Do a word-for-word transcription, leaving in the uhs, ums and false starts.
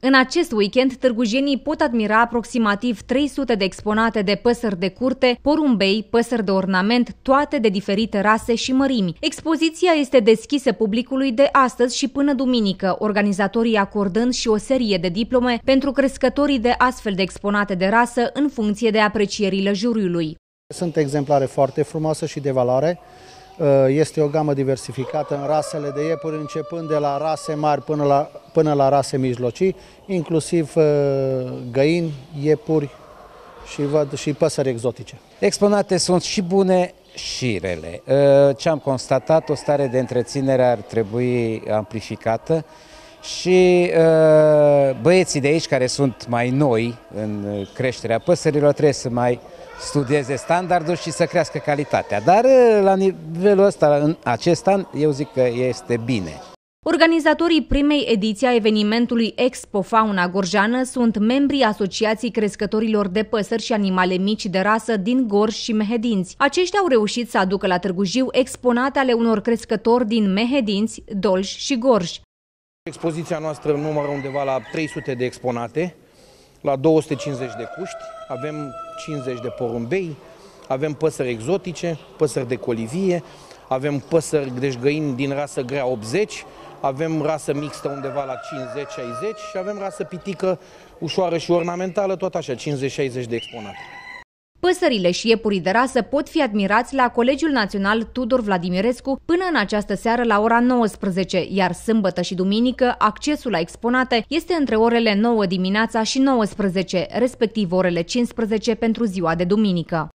În acest weekend, târgujenii pot admira aproximativ trei sute de exponate de păsări de curte, porumbei, păsări de ornament, toate de diferite rase și mărimi. Expoziția este deschisă publicului de astăzi și până duminică, organizatorii acordând și o serie de diplome pentru crescătorii de astfel de exponate de rasă în funcție de aprecierile juriului. Sunt exemplare foarte frumoase și de valoare. Este o gamă diversificată în rasele de iepuri, începând de la rase mari până la, până la rase mijlocii, inclusiv găini, iepuri și văd și păsări exotice. Exponate sunt și bune și rele. Ce am constatat, o stare de întreținere ar trebui amplificată și băieții de aici, care sunt mai noi în creșterea păsărilor, trebuie să mai studieze standardul și să crească calitatea. Dar la nivelul ăsta, în acest an, eu zic că este bine. Organizatorii primei ediții a evenimentului Expo Fauna Gorjeană sunt membrii Asociației Crescătorilor de Păsări și Animale Mici de Rasă din Gorj și Mehedinți. Aceștia au reușit să aducă la Târgu Jiu exponate ale unor crescători din Mehedinți, Dolj și Gorj. Expoziția noastră numără undeva la trei sute de exponate, la două sute cincizeci de cuști, avem cincizeci de porumbei, avem păsări exotice, păsări de colivie, avem păsări, deci găini din rasă grea optzeci, avem rasă mixtă undeva la cincizeci șaizeci și avem rasă pitică ușoară și ornamentală, tot așa, cincizeci șaizeci de exponate. Păsările și iepurii de rasă pot fi admirați la Colegiul Național Tudor Vladimirescu până în această seară la ora nouăsprezece, iar sâmbătă și duminică accesul la exponate este între orele nouă dimineața și nouăsprezece, respectiv orele cincisprezece pentru ziua de duminică.